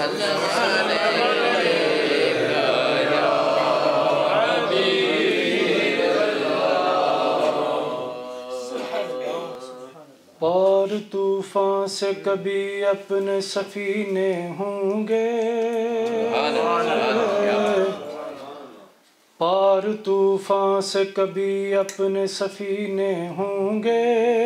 پار طوفان سے کبھی اپنے سفینے ہوں گے، پار طوفان سے کبھی اپنے سفینے ہوں گے،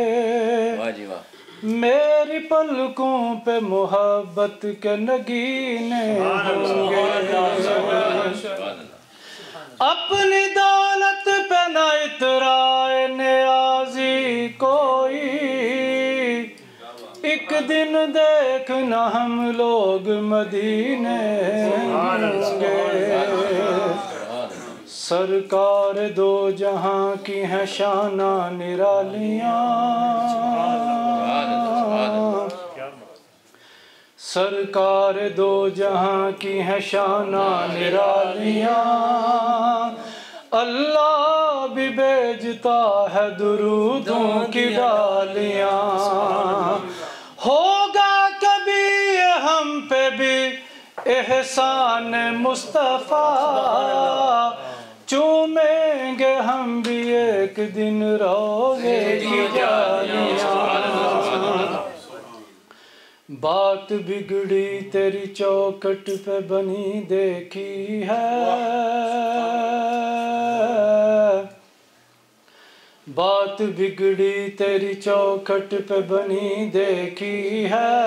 میری پلکوں پہ محبت کے نگینے ہوں گے، اپنی دولت پہ نہ اترائے نیازی کوئی، ایک دن دیکھنا ہم لوگ مدینے ہوں گے، سرکار دو جہاں کی ہیں شانہ نرالیاں، سرکار دو جہاں کی ہیں شانہ نرالیاں، اللہ بھی بھیجتا ہے درودوں کی ڈالیاں، ہوگا کبھی یہ ہم پہ بھی احسان مصطفیٰ، چومیں گے ہم بھی ایک دن روزے کی جالیاں، بات بگڑی تیری چوکھٹ پہ بنی دیکھی ہے، بات بگڑی تیری چوکھٹ پہ بنی دیکھی ہے،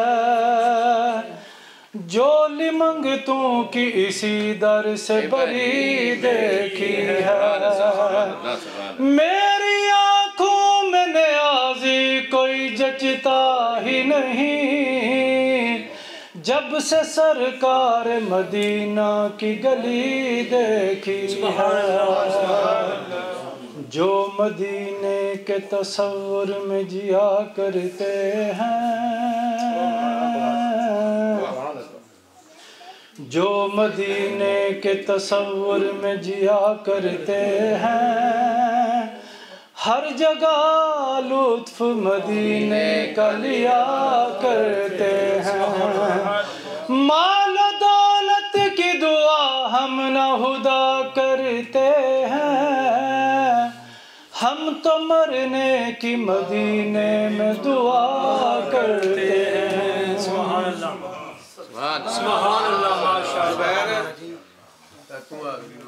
جولی منگتوں کی اسی در سے بری دیکھی ہے، میری آنکھوں میں نیازی کوئی جچتا ہی نہیں، جب سے سرکار مدینہ کی گلی دیکھی ہے، جو مدینے کے تصور میں جیا کرتے ہیں، جو مدینے کے تصور میں جیا کرتے ہیں، ہر جگہ لطف مدینے کا لیا کرتے ہیں، مال و دولت کی دعا ہم نہ خدا کرتے ہیں، ہم تو مرنے کی مدینے میں دعا کرتے ہیں، سبحان اللہ، سبحان اللہ، ماشاءاللہ۔